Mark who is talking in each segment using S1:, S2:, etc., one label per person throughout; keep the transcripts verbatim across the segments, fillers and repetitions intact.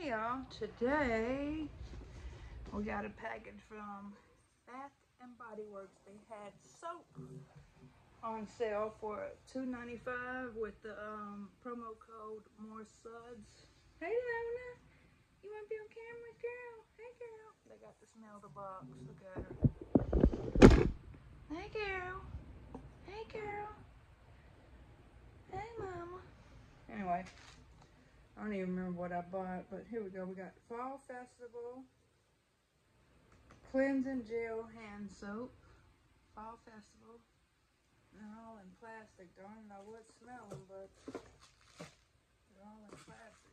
S1: Hey y'all, today we got a package from Bath and Body Works. They had soap on sale for two ninety-five with the um, promo code More Suds. Hey Luna, you want to be on camera, girl? Hey girl. They got to smell the box. Look at her. Hey girl. Hey girl. Hey mama. Anyway. I don't even remember what I bought, but here we go. We got Fall Festival Cleansing Gel Hand Soap. Fall Festival. They're all in plastic. Darn it, I would smell them, but they're all in plastic.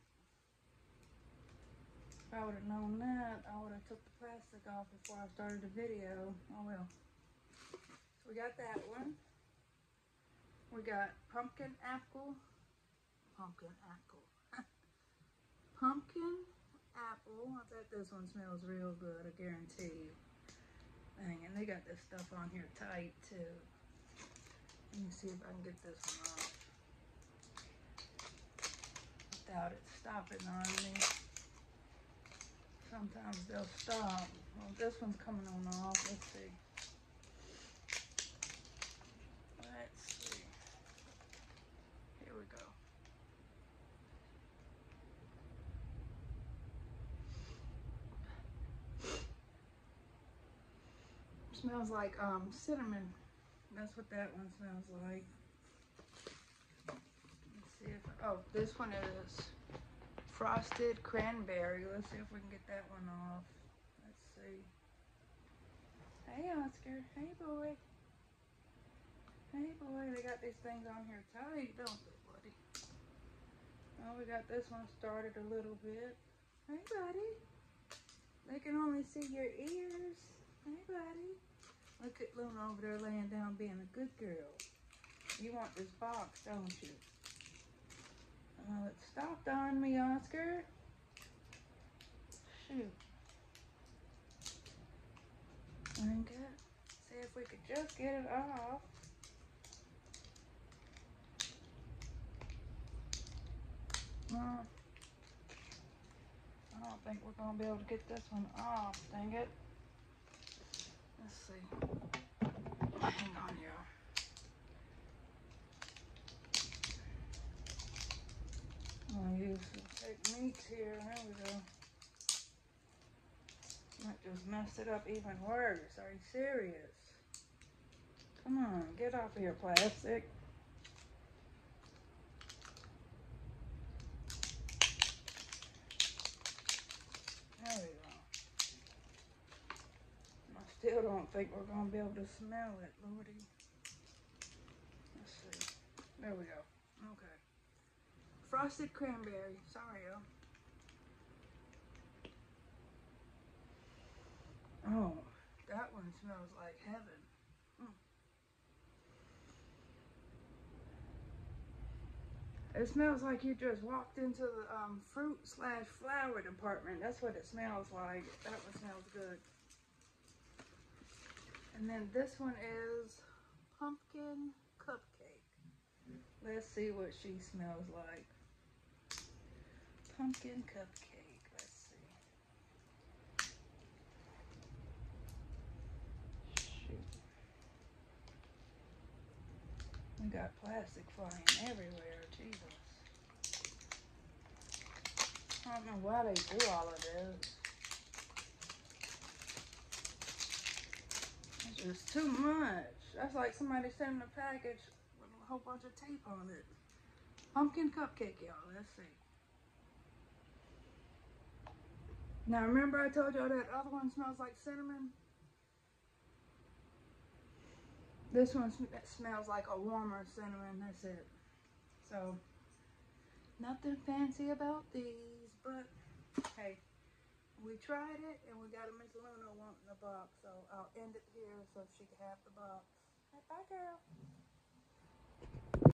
S1: If I would have known that, I would have took the plastic off before I started the video. Oh well. So we got that one. We got Pumpkin Apple. Pumpkin Apple. Pumpkin apple. I bet this one smells real good, I guarantee you. Dang, and they got this stuff on here tight too. Let me see if I can get this one off without it stopping on me. Sometimes they'll stop. Well, this one's coming on off. Let's see. Let's see. Here we go. Smells like um, cinnamon. That's what that one smells like. Let's see if, oh, this one is frosted cranberry. Let's see if we can get that one off. Let's see. Hey Oscar, hey boy. Hey boy, they got these things on here tight, don't they, buddy? Oh, we got this one started a little bit. Hey buddy. They can only see your ears. Hey buddy. Look at Luna over there laying down being a good girl. You want this box, don't you? Oh, it stopped on me, Oscar. Shoot. Dang it. See if we could just get it off. Well, I don't think we're going to be able to get this one off, dang it. Let's see. Hang on, y'all. I'm going to use some techniques here. There we go. Might just mess it up even worse. Are you serious? Come on, get off of here, plastic. There we go. I still don't think we're going to be able to smell it, Lordy. Let's see. There we go. Okay. Frosted cranberry. Sorry, y'all. Oh, that one smells like heaven. Mm. It smells like you just walked into the um, fruit slash flower department. That's what it smells like. That one smells good. And then this one is pumpkin cupcake. Let's see what she smells like. Pumpkin cupcake. Let's see. Shoot. We got plastic flying everywhere. Jesus. I don't know why they do all of this. It's just too much. That's like somebody sending a package with a whole bunch of tape on it. Pumpkin cupcake, y'all. Let's see. Now remember I told y'all that other one smells like cinnamon? This one sm smells like a warmer cinnamon. That's it. So, nothing fancy about these, but hey, we tried it and we got a Miss Luna wanting the box. So I'll end it here so she can have the box. Hey, bye girl.